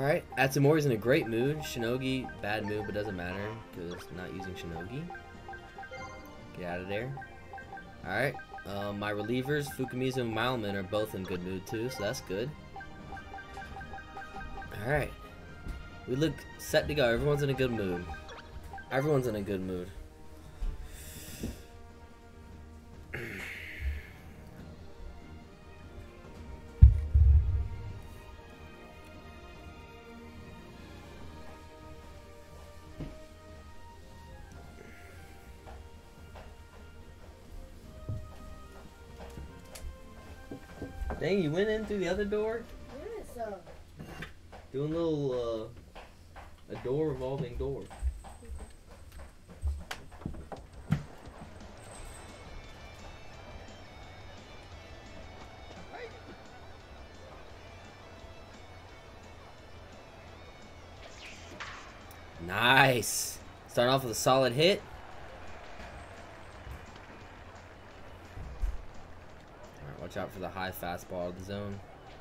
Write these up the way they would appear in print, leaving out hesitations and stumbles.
Alright, Atsumori's in a great mood. Shinogi, bad mood, but doesn't matter because not using Shinogi. Get out of there. Alright, my relievers, Fukumizu and Mileman, are both in good mood too, so that's good. Alright. We look set to go. Everyone's in a good mood. Everyone's in a good mood. Dang, you went in through the other door? Yes, Doing a little, a door revolving door. Nice. Starting off with a solid hit. Alright, watch out for the high fastball of the zone.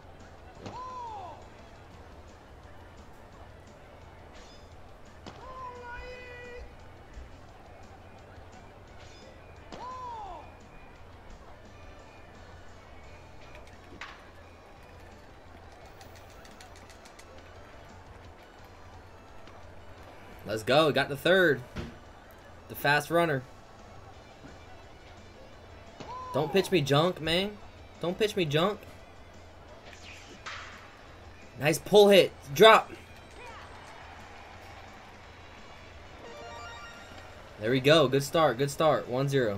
Let's go. We got the third. The fast runner. Don't pitch me junk, man. Don't pitch me junk. Nice pull hit. Drop. There we go. Good start. Good start. 1-0.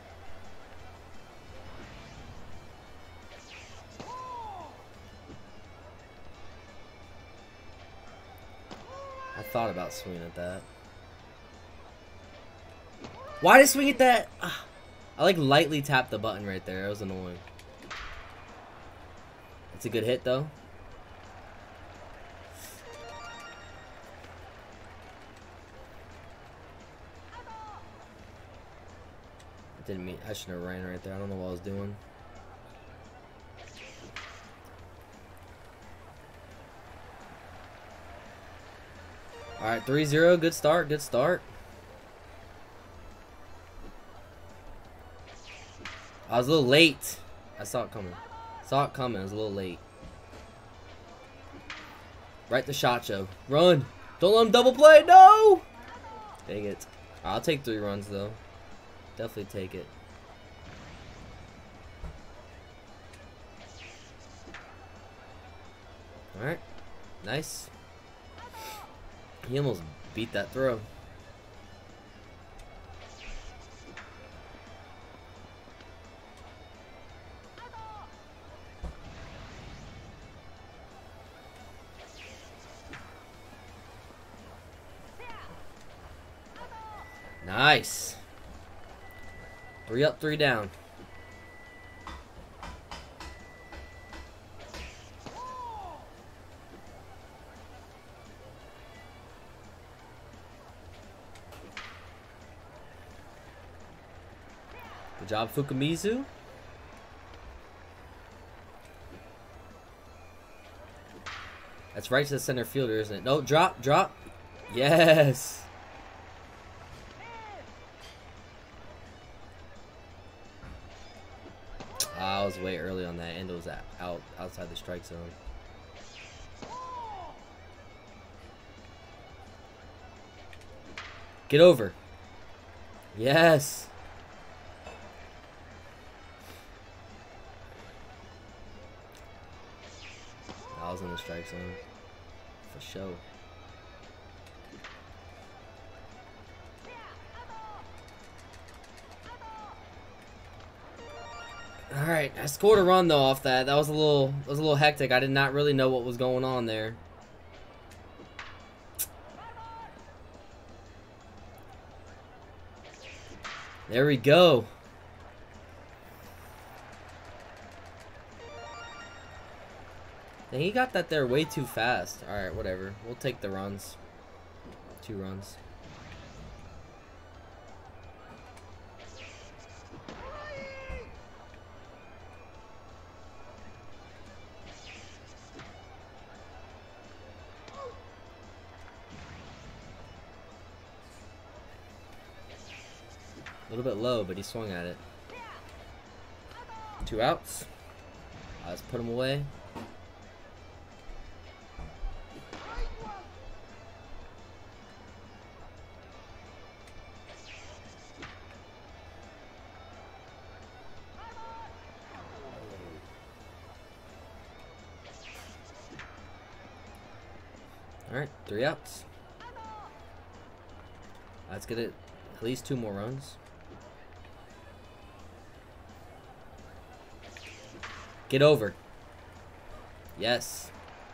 I thought about swinging at that. Why did I swing at that? I like lightly tapped the button right there. That was annoying. It's a good hit though. I didn't mean, I shouldn't have ran right there. I don't know what I was doing. Alright, 3-0. Good start. Good start. I was a little late. I saw it coming. Saw it coming. I was a little late. Right to Shacho. Run. Don't let him double play. No! Dang it. I'll take 3 runs, though. Definitely take it. Alright. Nice. He almost beat that throw. Nice. 3 up, 3 down. Good job, Fukumizu. That's right to the center fielder, isn't it? No, drop, drop. Yes. I was way early on that, and it was outside the strike zone. Get over. Yes. I was in the strike zone for sure. All right, I scored a run though off that. That was a little hectic. I did not really know what was going on there. There we go. Dang, he got that there way too fast. Alright, whatever. We'll take the runs. 2 runs. little bit low, but he swung at it. 2 outs. Let's put him away. Alright, 3 outs. Let's get it at least 2 more runs. Get over. Yes.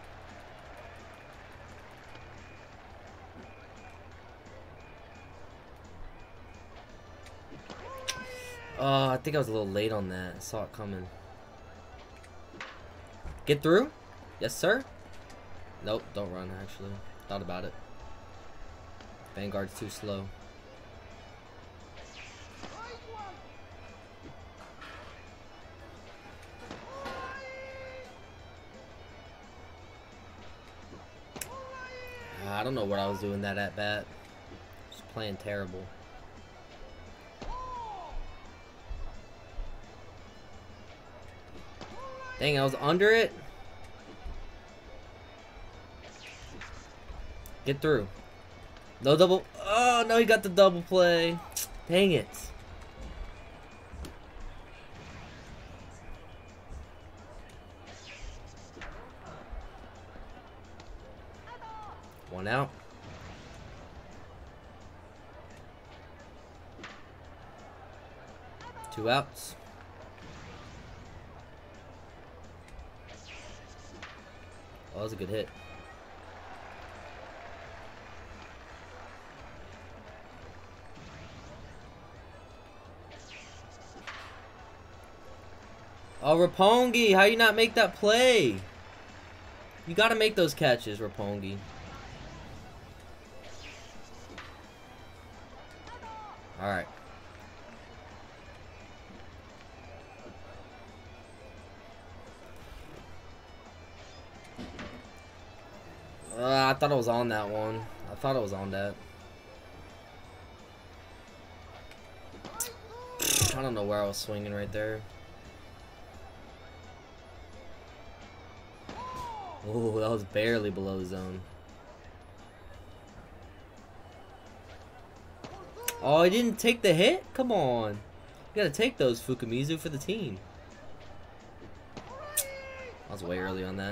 I think I was a little late on that. I saw it coming. Get through? Yes, sir. Nope, don't run, actually. Thought about it. Vanguard's too slow. I don't know what I was doing that at bat. Just playing terrible. Dang, I was under it. Get through. No double. Oh, no, he got the double play. Dang it. One out. Two outs. Oh, that was a good hit. Oh, Roppongi, how you not make that play? You gotta make those catches, Roppongi. Alright. I thought I was on that one. I thought I was on that. I don't know where I was swinging right there. Oh, that was barely below the zone. Oh, he didn't take the hit? Come on. You gotta take those, Fukamizu, for the team. I was way early on that.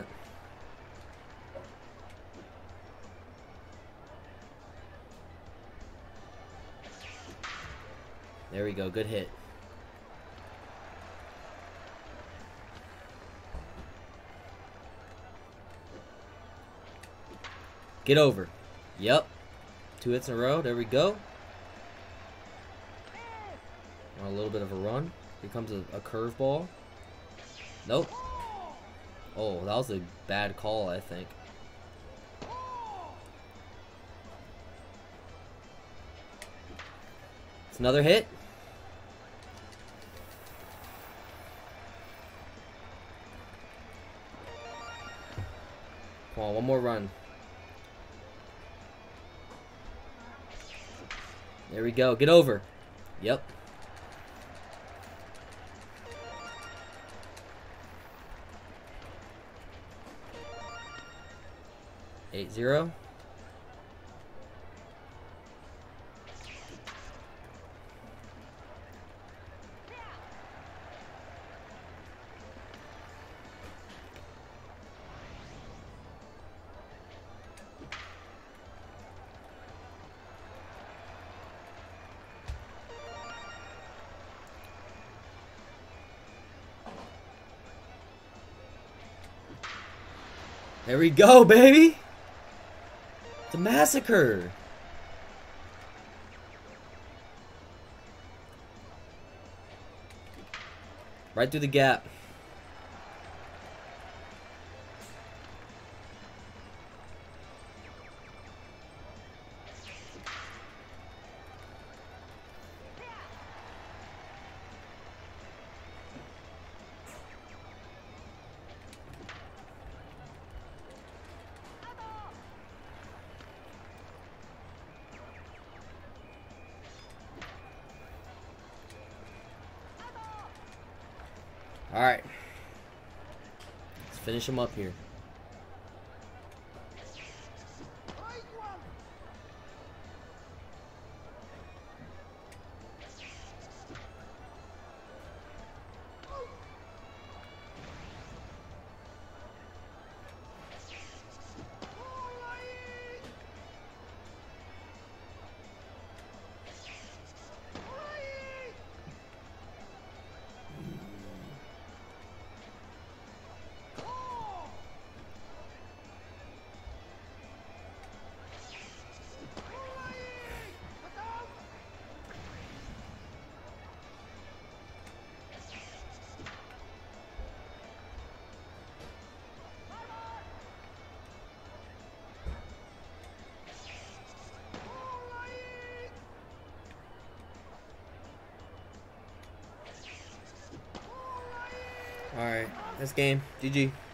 There we go. Good hit. Get over. Yep. 2 hits in a row. There we go. On a little bit of a run. Here comes a curveball. Nope. Oh, that was a bad call, I think. It's another hit. Come on, one more run. There we go. Get over. Yep. Eight zero. There we go, baby. It's a massacre. Right through the gap. Alright. Let's finish him up here. Alright, this game. GG.